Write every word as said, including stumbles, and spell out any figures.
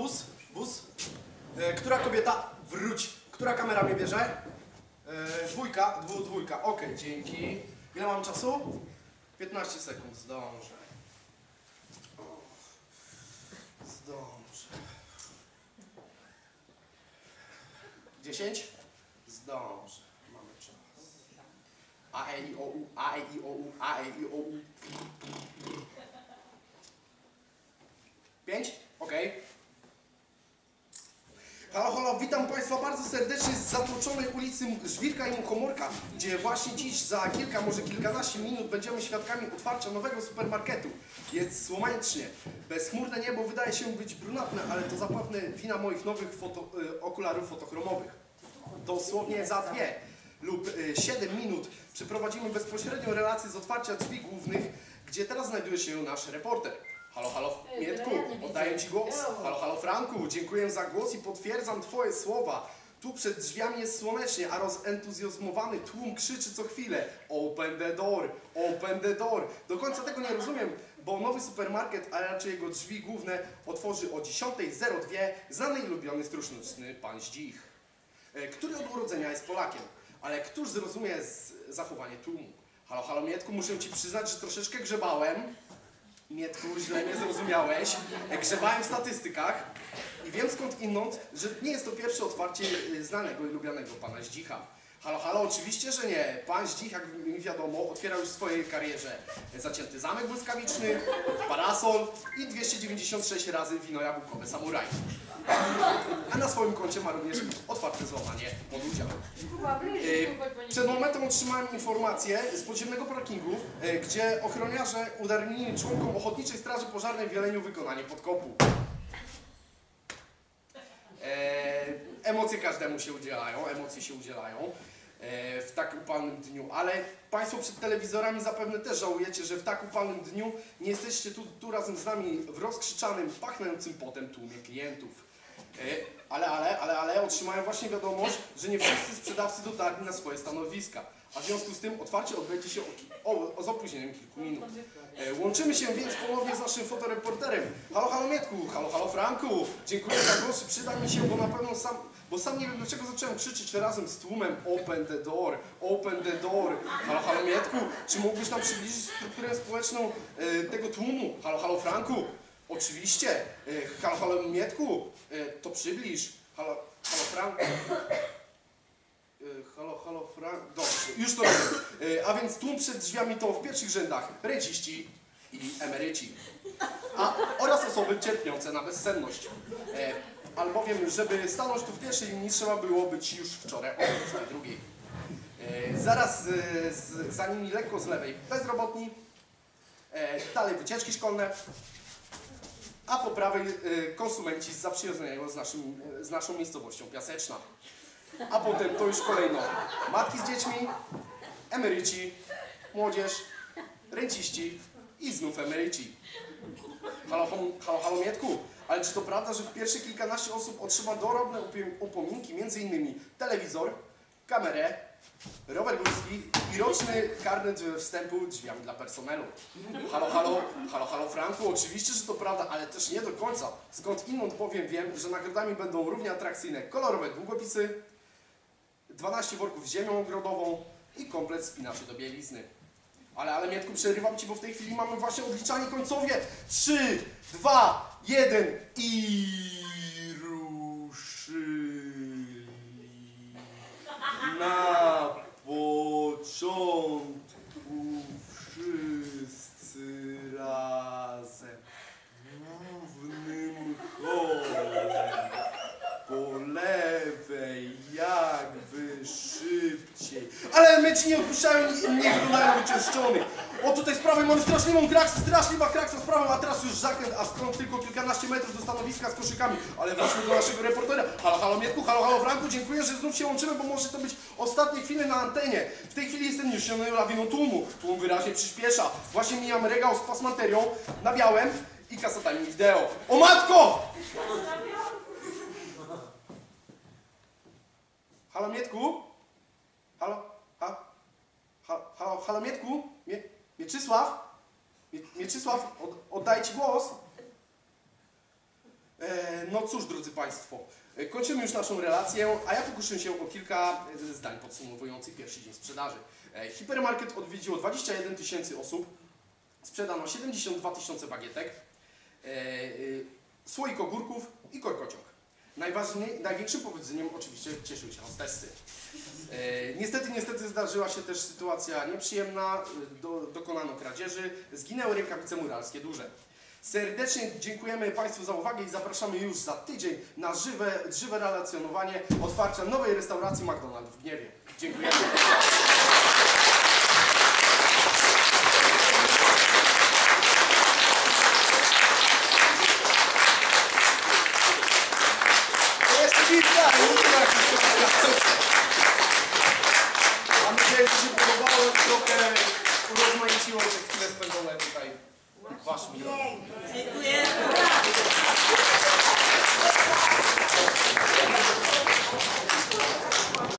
wóz, wóz. E, która kobieta? Wróć. Która kamera mnie bierze? E, dwójka, dwu, dwójka. Okej, okay, dzięki. Ile mam czasu? piętnaście sekund, zdążę. O, zdążę. dziesięć? Zdążę. Mamy czas. A, E, I, O, U, A, E, I, O, U, A, E, I, O, U. pięć? Okej. Okay. Halo, halo, witam Państwa bardzo serdecznie z zatłoczonej ulicy Żwirka i Muchomorka, gdzie właśnie dziś za kilka, może kilkanaście minut będziemy świadkami otwarcia nowego supermarketu. Jest słonecznie. Bezchmurne niebo wydaje się być brunatne, ale to zapewne wina moich nowych foto, y, okularów fotochromowych. Dosłownie za dwie lub y, siedem minut przeprowadzimy bezpośrednią relację z otwarcia drzwi głównych, gdzie teraz znajduje się nasz reporter. Halo, halo, Mietku, oddaję Ci głos. Halo, halo, Franku, dziękuję za głos i potwierdzam Twoje słowa. Tu przed drzwiami jest słonecznie, a rozentuzjazmowany tłum krzyczy co chwilę: open the door, open the door. Do końca tego nie rozumiem, bo nowy supermarket, a raczej jego drzwi główne, otworzy o dziesiąta zero dwa znany i lubiony stróżnocny pan Zdzich, który od urodzenia jest Polakiem. Ale któż zrozumie zachowanie tłumu? Halo, halo, Mietku, muszę Ci przyznać, że troszeczkę grzebałem. Mietku, źle mnie zrozumiałeś. Grzebałem w statystykach i wiem skąd inąd, że nie jest to pierwsze otwarcie znanego i lubianego pana Zdzicha. Halo, halo, oczywiście, że nie. Pan Zdzich, jak mi wiadomo, otwierał już w swojej karierze Zacięty Zamek Błyskawiczny, Parasol i dwieście dziewięćdziesiąt sześć razy Wino Jabłkowe Samuraj. A na swoim koncie ma również otwarte złamanie Moducia. Przed momentem otrzymałem informację z podziemnego parkingu, gdzie ochroniarze udarnili członkom Ochotniczej Straży Pożarnej w Jeleniu wykonanie podkopu. Eee, emocje każdemu się udzielają, emocje się udzielają e, w tak upalnym dniu, ale Państwo przed telewizorami zapewne też żałujecie, że w tak upalnym dniu nie jesteście tu, tu razem z nami w rozkrzyczanym, pachnącym potem tłumie klientów. E, ale, ale, ale, ale otrzymałem właśnie wiadomość, że nie wszyscy sprzedawcy dotarli na swoje stanowiska, a w związku z tym otwarcie odbędzie się o, o, o z opóźnieniem kilku minut. E, łączymy się więc ponownie z naszym fotoreporterem. Halo, halo, Mietku, halo, halo, Franku. Dziękuję za głos, przyda mi się, bo na pewno sam, bo sam nie wiem dlaczego zacząłem krzyczeć razem z tłumem open the door, open the door. Halo, halo, Mietku, czy mógłbyś nam przybliżyć strukturę społeczną e, tego tłumu? Halo, halo, Franku. Oczywiście. E, halo, halo, Mietku, e, to przybliż. Halo, halo, Franku. Halo, halo, Frank. Dobrze, już to robię. A więc tłum przed drzwiami to w pierwszych rzędach renciści i emeryci, a oraz osoby cierpiące na bezsenność. E, albowiem, żeby stanąć tu w pierwszej linii, trzeba było być już wczoraj o dwudziestej drugiej. E, zaraz z, z, za nimi lekko z lewej bezrobotni, e, dalej wycieczki szkolne, a po prawej e, konsumenci z zaprzyjaźnionego z, naszym, z naszą miejscowością Piaseczna. A potem to już kolejno matki z dziećmi, emeryci, młodzież, renciści i znów emeryci. Halo, halo, halo, Mietku, ale czy to prawda, że w pierwsze kilkanaście osób otrzyma dorobne upominki, między innymi telewizor, kamerę, rower górski i roczny karnet wstępu drzwiami dla personelu? Halo, halo, halo, halo, Franku, oczywiście, że to prawda, ale też nie do końca. Skąd inąd powiem, wiem, że nagrodami będą równie atrakcyjne kolorowe długopisy, dwanaście worków z ziemią ogrodową i komplet spinaczy do bielizny. Ale, ale Mietku, przerywam Ci, bo w tej chwili mamy właśnie odliczanie końcowe. trzy, dwa, jeden i ruszyli. Na początku wszyscy razem głównym chorem. Po lewej jakby szybciej. Ale emeryci nie odpuszczają i nie wyglądają na wyczyszczonych. O, tutaj z prawej mamy straszliwą kraksę, straszliwa kraksa z prawą, a teraz już zakręt, a skąd tylko kilkanaście metrów do stanowiska z koszykami. Ale wróćmy do naszego reportera. Halo, halo, Mietku, halo, halo, Franku, dziękuję, że znów się łączymy, bo może to być ostatnie chwile na antenie. W tej chwili jestem niesiony lawiną tłumu. Tłum wyraźnie przyspiesza. Właśnie mijam regał z pasmaterią na białym i kasetami wideo. O matko! Halo, Mietku? Halo? Ha? Ha? Halo, halo, Mietku? Mie Mieczysław? Mie Mieczysław, od oddaję Ci głos. Eee, No cóż, drodzy Państwo, kończymy już naszą relację, a ja pokuszę się o kilka zdań podsumowujących pierwszy dzień sprzedaży. Hipermarket odwiedziło dwadzieścia jeden tysięcy osób, sprzedano siedemdziesiąt dwa tysiące bagietek, słoik ogórków i korkociąg. Najważniej, największym powodzeniem oczywiście cieszyły się hostessy. E, niestety, niestety zdarzyła się też sytuacja nieprzyjemna, do, dokonano kradzieży, zginęły rękawice muralskie duże. Serdecznie dziękujemy Państwu za uwagę i zapraszamy już za tydzień na żywe, żywe relacjonowanie otwarcia nowej restauracji McDonald's w Gniewie. Dziękujemy. Mam nadzieję, że się podobało, trochę urozmaiciło się chwile spędzone tutaj w Waszym gronie. Dziękuję.